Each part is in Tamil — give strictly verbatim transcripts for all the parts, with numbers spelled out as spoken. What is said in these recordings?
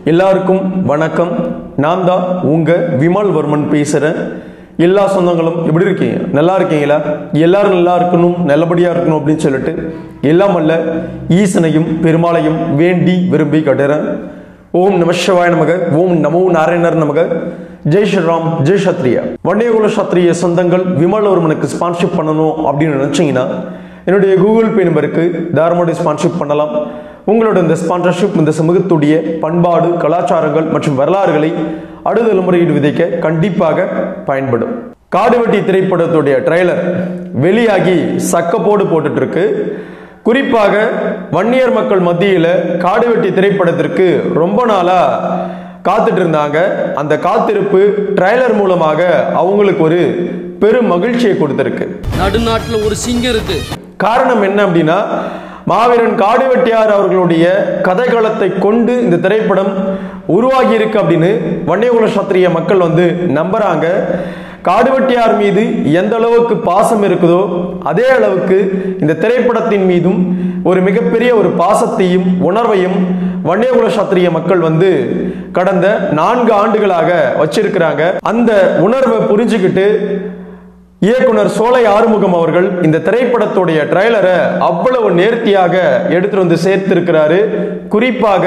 எல்லாருக்கும் வணக்கம். நான் தான் உங்க விமல் வர்மன் பேசுறேன். எல்லா சொந்தங்களும் எப்படி இருக்கீங்க? நல்லா இருக்கீங்களா? எல்லாரும் நல்லா இருக்கணும், நல்லபடியா இருக்கணும் அப்படின்னு சொல்லிட்டு எல்லாம் அல்ல ஈசனையும் பெருமாளையும் வேண்டி விரும்பி கட்டுறேன். ஓம் நம சிவாய நமக, ஓம் நமோ நாராயணர் நமக, ஜெய் ஸ்ரீராம், ஜெய் சத்ரியா. வன்னியகுல சத்ரிய சொந்தங்கள் விமல் வர்மனுக்கு ஸ்பான்ஷிப் பண்ணணும் அப்படின்னு நினைச்சீங்கன்னா என்னுடைய கூகுள் பே நம்பருக்கு தாராளமாக ஸ்பான்ஷிப் பண்ணலாம். உங்களோட இந்த ஸ்பான்சர்ஷிப் இந்த சமூகத்துடைய பண்பாடு, கலாச்சாரங்கள் மற்றும் வரலாறுகளை அடுத்த தலைமுறையில் விதைக்க கண்டிப்பாக பயன்படும். காடுவெட்டி திரைப்படத்துடைய ட்ரெய்லர் வெளியாகி சக்கப்போடு போட்டுட்டு இருக்கு. குறிப்பாக வன்னியர் மக்கள் மத்தியில காடுவெட்டி திரைப்படத்திற்கு ரொம்ப நாளா காத்துட்டு இருந்தாங்க. அந்த காத்திருப்பு ட்ரெய்லர் மூலமாக அவங்களுக்கு ஒரு பெரும் மகிழ்ச்சியை கொடுத்திருக்கு. நடுநாட்டுல ஒரு சிங்கம் இருக்கு. காரணம் என்ன அப்படின்னா, மாவீரன் காடுவெட்டியார் அவர்களுடைய கதைகளத்தை கொண்டு இந்த திரைப்படம் உருவாகி இருக்கு அப்படின்னு வன்னியகுல சத்திரிய மக்கள் வந்து நம்புறாங்க. காடுவெட்டியார் மீது எந்த அளவுக்கு பாசம் இருக்குதோ அதே அளவுக்கு இந்த திரைப்படத்தின் மீதும் ஒரு மிகப்பெரிய ஒரு பாசத்தையும் உணர்வையும் வன்னியகுல சத்திரிய மக்கள் வந்து கடந்த நான்கு ஆண்டுகளாக வச்சிருக்கிறாங்க. அந்த உணர்வை புரிஞ்சுக்கிட்டு இயக்குனர் சோலை ஆறுமுகம் அவர்கள் இந்த திரைப்படத்துடைய ட்ரெய்லரை அவ்வளவு நேர்த்தியாக எடுத்துட்டு வந்து சேர்த்திருக்கிறாரு. குறிப்பாக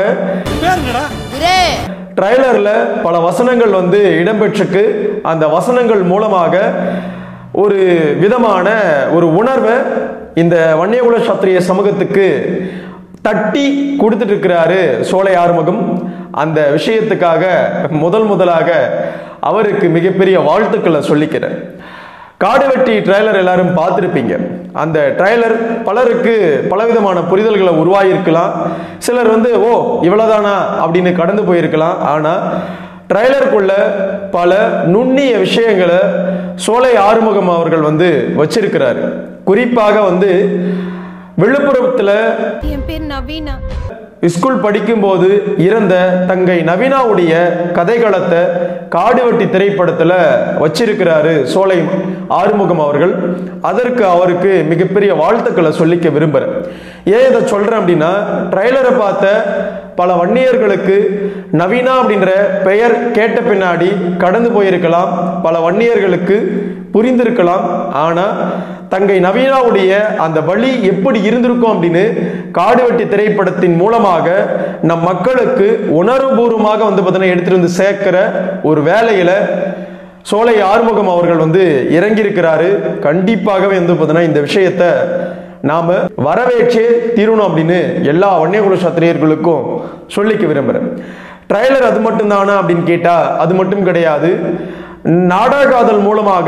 ட்ரெய்லர்ல பல வசனங்கள் வந்து இடம்பெற்றிருக்கு. அந்த வசனங்கள் மூலமாக ஒரு விதமான ஒரு உணர்வை இந்த வன்னியகுல சத்திரிய சமூகத்துக்கு தட்டி கொடுத்துட்டு இருக்கிறாரு சோலை ஆறுமுகம். அந்த விஷயத்துக்காக முதல் முதலாக அவருக்கு மிகப்பெரிய வாழ்த்துக்களை சொல்லிக்கிறேன். காடுவெட்டி ட்ரெய்லர் எல்லாரும் பார்த்துருப்பீங்க. அந்த ட்ரெய்லர் பலருக்கு பலவிதமான புரிதல்களை உருவாகியிருக்கலாம். சிலர் வந்து ஓ இவ்வளவுதானா அப்படின்னு கடந்து போயிருக்கலாம். ஆனா ட்ரெய்லருக்குள்ள பல நுண்ணிய விஷயங்களை சோலை ஆறுமுகம் அவர்கள் வந்து வச்சிருக்கிறாரு. குறிப்பாக வந்து விழுப்புரத்துல என் பேர் நவீனா, ஸ்கூல் படிக்கும்போது இறந்த தங்கை நவீனாவுடைய கதைகளத்தை காடுவெட்டி திரைப்படத்துல வச்சிருக்கிறாரு சோலை ஆறுமுகம் அவர்கள். அதற்கு அவருக்கு மிகப்பெரிய வாழ்த்துக்களை சொல்லிக்க விரும்புறேன். ஏன் இதை சொல்றேன் அப்படின்னா, ட்ரெய்லரை பார்த்த பல வன்னியர்களுக்கு நவீனா அப்படின்ற பெயர் கேட்ட பின்னாடி கடந்து போயிருக்கலாம், பல வன்னியர்களுக்கு புரிந்திருக்கலாம். ஆனா தங்கை நவீனாவுடைய அந்த வழி எப்படி இருந்திருக்கும் அப்படின்னு காடுவெட்டி திரைப்படத்தின் மூலமாக நம் மக்களுக்கு உணர்வுபூர்வமாக வந்து பார்த்தீங்கன்னா எடுத்துட்டு வந்து சேர்க்கிற ஒரு வேலையில சோலை ஆறுமுகம் அவர்கள் வந்து இறங்கியிருக்கிறாரு. கண்டிப்பாகவே வந்து பார்த்தீங்கன்னா இந்த விஷயத்தை நாம வரவேற்றே தீரணும் அப்படின்னு எல்லா வன்னியகுல சத்திரியர்களுக்கும் சொல்லிக்க விரும்புறேன். ட்ரெய்லர் அது மட்டும் தானா அப்படின்னு கேட்டா அது மட்டும் கிடையாது. நாடகாதல் மூலமாக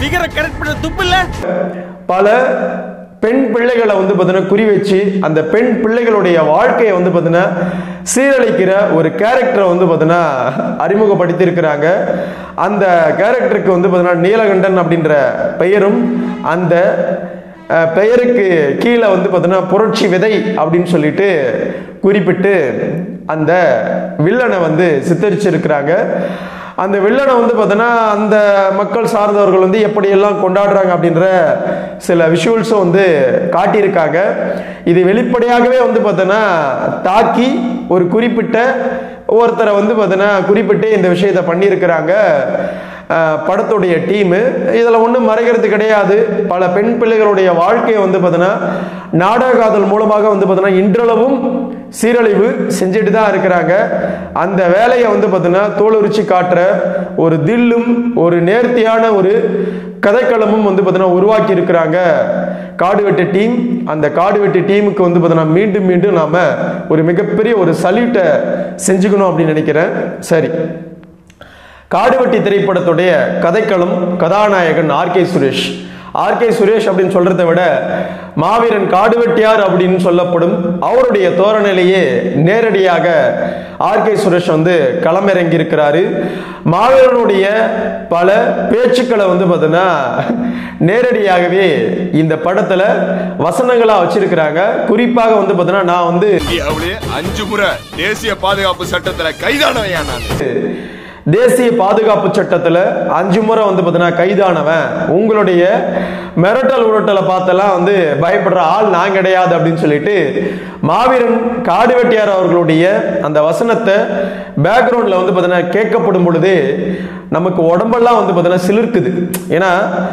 பல பெண் பிள்ளைகளை வந்து பார்த்தீங்கன்னா குறி வச்சு அந்த பெண் பிள்ளைகளுடைய வாழ்க்கையை வந்து பார்த்தீங்கன்னா சீரழிக்கிற ஒரு கேரக்டரை வந்து பார்த்தீங்கன்னா அறிமுகப்படுத்தி இருக்கிறாங்க. அந்த கேரக்டருக்கு வந்து பார்த்தீங்கன்னா நீலகண்டன் அப்படின்ற பெயரும், அந்த பெயருக்கு கீழே வந்து பார்த்தீங்கன்னா புரட்சி விதை அப்படின்னு சொல்லிட்டு குறிப்பிட்டு அந்த வில்லனை வந்து சித்தரிச்சிருக்கிறாங்க. அந்த வில்லனை வந்து பார்த்தோன்னா அந்த மக்கள் சார்ந்தவர்கள் வந்து எப்படியெல்லாம் கொண்டாடுறாங்க அப்படின்ற சில விஷுவல்ஸும் வந்து காட்டியிருக்காங்க. இது வெளிப்படையாகவே வந்து பார்த்தோன்னா தாக்கி ஒரு குறிப்பிட்ட ஒருத்தரை வந்து பார்த்தோன்னா குறிப்பிட்டு இந்த விஷயத்தை பண்ணியிருக்கிறாங்க படத்துடைய டீமு. இதில் ஒன்றும் மறைக்கிறது கிடையாது. பல பெண் பிள்ளைகளுடைய வாழ்க்கையை வந்து பார்த்தோன்னா நாடகாதல் மூலமாக வந்து பார்த்தோன்னா இன்றளவும் சீரழிவு செஞ்சுட்டு தான் இருக்கிறாங்க. அந்த வேலையை வந்து பார்த்தோன்னா தோலுரிச்சு காட்டுற ஒரு தில்லும் ஒரு நேர்த்தியான ஒரு கதைக்களமும் வந்து பார்த்தோன்னா உருவாக்கி இருக்கிறாங்க காடுவெட்டி டீம். அந்த காடுவெட்டி டீமுக்கு வந்து பார்த்தோன்னா மீண்டும் மீண்டும் நாம ஒரு மிகப்பெரிய ஒரு சல்யூட்டை செஞ்சுக்கணும் அப்படின்னு நினைக்கிறேன். சரி, காடுவெட்டி திரைப்படத்துடைய கதைக்களம், கதாநாயகன் R K Suresh. R K Suresh அப்படின்னு சொல்றதை விட மாவீரன் காடுவெட்டியார் அப்படின்னு சொல்லப்படும் அவருடைய தோரணையிலேயே நேரடியாக ஆர் கே சுரேஷ் வந்து களமிறங்கி இருக்கிறாரு. மாவீரனுடைய பல பேச்சுக்களை வந்து பார்த்தீங்கன்னா நேரடியாகவே இந்த படத்துல வசனங்களா வச்சிருக்கிறாங்க. குறிப்பாக வந்து பார்த்தீங்கன்னா நான் வந்து அஞ்சு முறை தேசிய பாதுகாப்பு சட்டத்துல கைதானவையா நான் தேசிய பாதுகாப்பு சட்டத்துல அஞ்சு முறை வந்து பார்த்தீங்கன்னா கைதானவன், உங்களுடைய மிரட்டல் உருட்டலை பார்த்தெல்லாம் வந்து பயப்படுற ஆள் நான் கிடையாது அப்படின்னு சொல்லிட்டு மாவீரன் காடு வெட்டியார் அவர்களுடைய அந்த வசனத்தை பேக்ரவுண்ட்ல வந்து பார்த்தீங்கன்னா கேட்கப்படும் பொழுது நமக்கு உடம்பெல்லாம் வந்து பார்த்தீங்கன்னா சிலிர்க்குது. ஏன்னா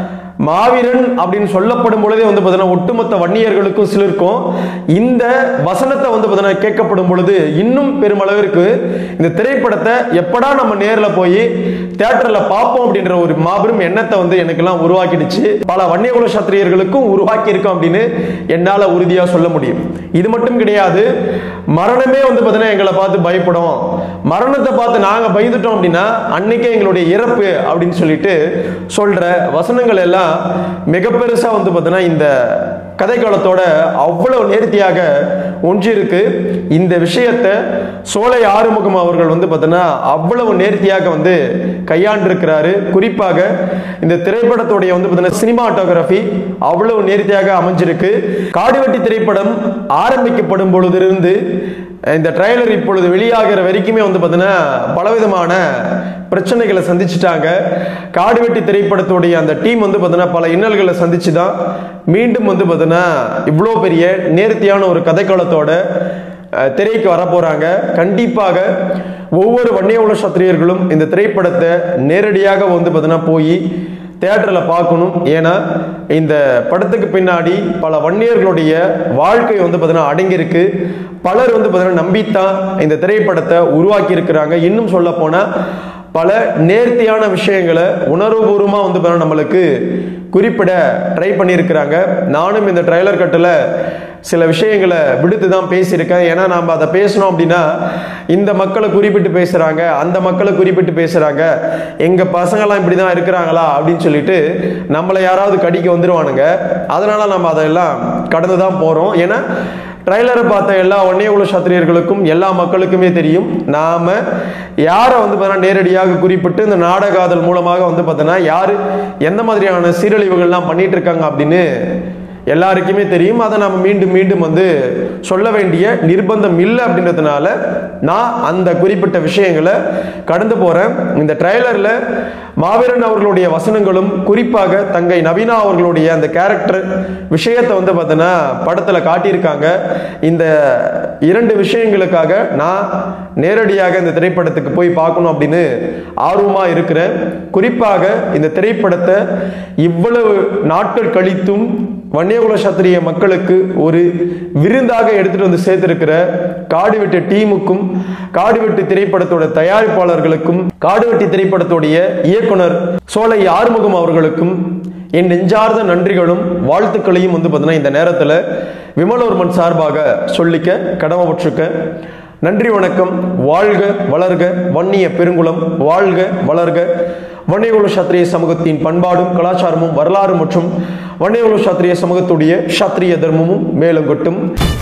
மாவீரன் அப்படின்னு சொல்லப்படும் பொழுதே வந்து பார்த்தீங்கன்னா ஒட்டுமொத்த வன்னியர்களுக்கும் சிலிர்க்கும். இந்த வசனத்தை வந்து பார்த்தீங்கன்னா கேட்கப்படும் பொழுது இன்னும் பெருமளவிற்கு இந்த திரைப்படத்தை எப்படா நம்ம நேரில் போய் தியேட்டர்ல பார்ப்போம் அப்படின்ற ஒரு மாபெரும் எண்ணத்தை வந்து எனக்கெல்லாம் உருவாக்கிடுச்சு. பல வன்னியகுல சத்திரியர்களுக்கும் உருவாக்கி இருக்கோம் அப்படின்னு என்னால உறுதியா சொல்ல முடியும். இது மட்டும் கிடையாது, மரணமே வந்து பார்த்தீங்கன்னா எங்களை பார்த்து பயப்படும், மரணத்தை பார்த்து நாங்க பயந்துட்டோம் அப்படின்னா அன்னைக்கே எங்களுடைய இறப்பு அப்படின்னு சொல்லிட்டு சொல்ற வசனங்கள் எல்லாம் மிக பெருசா வந்து பார்த்தீங்கன்னா இந்த கதை காலத்தோட அவ்வளவு நேர்த்தியாக ஒன்றி இருக்கு. இந்த விஷயத்தை சோலை ஆறுமுகம் அவர்கள் வந்து பார்த்தீங்கன்னா அவ்வளவு நேர்த்தியாக வந்து கையாண்டிருக்கிறாரு. குறிப்பாக இந்த திரைப்படத்துடைய வந்து பார்த்தீங்கன்னா சினிமாட்டோகிராஃபி அவ்வளவு நேர்த்தியாக அமைஞ்சிருக்கு. காடுவெட்டி திரைப்படம் ஆரம்பிக்கப்படும் பொழுதிலிருந்து இந்த ட்ரைலர் இப்பொழுது வெளியாகிற வரைக்குமே வந்து பார்த்தீங்கன்னா பலவிதமான பிரச்சனைகளை சந்திச்சுட்டாங்க. காடுவெட்டி திரைப்படத்துடைய அந்த டீம் வந்து பார்த்தீங்கன்னா பல இன்னல்களை சந்திச்சு தான் மீண்டும் வந்து பார்த்தீங்கன்னா இவ்வளோ பெரிய நேர்த்தியான ஒரு கதைக்களத்தோட திரைக்கு வர போறாங்க. கண்டிப்பாக ஒவ்வொரு வன்னியகுல சத்திரியர்களும் இந்த திரைப்படத்தை நேரடியாக வந்து பார்த்தீங்கன்னா போய் தியேட்டரில் பார்க்கணும். ஏன்னா இந்த படத்துக்கு பின்னாடி பல வன்னியர்களுடைய வாழ்க்கை வந்து பார்த்தீங்கன்னா அடங்கியிருக்கு. பலர் வந்து பார்த்தீங்கன்னா நம்பித்தான் இந்த திரைப்படத்தை உருவாக்கி இருக்கிறாங்க. இன்னும் சொல்ல போனால் பல நேர்த்தியான விஷயங்களை உணர்வுபூர்வமாக வந்து பார்த்தீங்கன்னா நம்மளுக்கு குறிப்பிட ட்ரை பண்ணியிருக்கிறாங்க. நானும் இந்த ட்ரைலர் கட்டில் சில விஷயங்களை விடுத்து தான் பேசியிருக்கேன். ஏன்னா நாம் அதை பேசணும் அப்படின்னா இந்த மக்களை குறிப்பிட்டு பேசுகிறாங்க, அந்த மக்களை குறிப்பிட்டு பேசுகிறாங்க, எங்கள் பசங்கள்லாம் இப்படி தான் இருக்கிறாங்களா அப்படின்னு சொல்லிட்டு நம்மளை யாராவது கடிக்க வந்துடுவானுங்க. அதனால் நம்ம அதெல்லாம் கடந்து தான் போகிறோம். ஏன்னா ட்ரைலரை பார்த்த எல்லா வன்னியகுல சத்திரியர்களுக்கும் எல்லா மக்களுக்குமே தெரியும் நாம யாரை வந்து பார்த்தீங்கன்னா நேரடியாக குறிப்பிட்டு இந்த நாடகாதல் மூலமாக வந்து பார்த்தோன்னா யாரு எந்த மாதிரியான சீரழிவுகள்லாம் பண்ணிட்டு இருக்காங்க அப்படின்னு எல்லாருக்குமே தெரியும். அதை நம்ம மீண்டும் மீண்டும் வந்து சொல்ல வேண்டிய நிர்பந்தம் இல்லை அப்படின்றதுனால நான் அந்த குறிப்பிட்ட விஷயங்களை கடந்து போறேன். இந்த ட்ரைலர்ல மாவீரன் அவர்களுடைய வசனங்களும் குறிப்பாக தங்கை நவீனா அவர்களுடைய அந்த கேரக்டர் விஷயத்தை வந்து பார்த்தீங்கன்னா படத்துல காட்டியிருக்காங்க. இந்த இரண்டு விஷயங்களுக்காக நான் நேரடியாக இந்த திரைப்படத்துக்கு போய் பார்க்கணும் அப்படின்னு ஆர்வமா இருக்கிறேன். குறிப்பாக இந்த திரைப்படத்தை இவ்வளவு நாட்கள் கழித்தும் வன்னியகுல சத்திரிய மக்களுக்கு ஒரு விருந்தாக எடுத்துட்டு வந்து சேர்த்திருக்கிற காடுவெட்டி டீமுக்கும் காடுவெட்டி திரைப்படத்தோட தயாரிப்பாளர்களுக்கும் காடுவெட்டி திரைப்படத்துடைய இயக்குனர் சோலை ஆறுமுகம் அவர்களுக்கும் என் நெஞ்சார்ந்த நன்றிகளும் வாழ்த்துக்களையும் வந்து பார்த்தீங்கன்னா இந்த நேரத்தில் விமலோர்மன் சார்பாக சொல்லிக்க கடமைப்பட்டிருக்க. நன்றி, வணக்கம். வாழ்க வளர்க வன்னிய பெருங்குளம், வாழ்க வளர்க வன்னியகுல சத்திரிய சமூகத்தின் பண்பாடும் கலாச்சாரமும் வரலாறு மற்றும் வன்னியகுல சத்திரிய சமூகத்துடைய சத்திரிய தர்மமும் மேலங்கொட்டும்.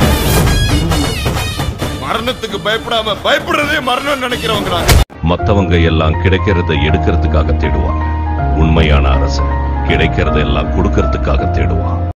மரணத்துக்கு பயப்படாம பயப்படுறதே மரணம் நினைக்கிறவங்க. மத்தவங்க எல்லாம் கிடைக்கிறத எடுக்கிறதுக்காக தேடுவாங்க. உண்மையான அரசு கிடைக்கிறத எல்லாம் கொடுக்கறதுக்காக தேடுவான்.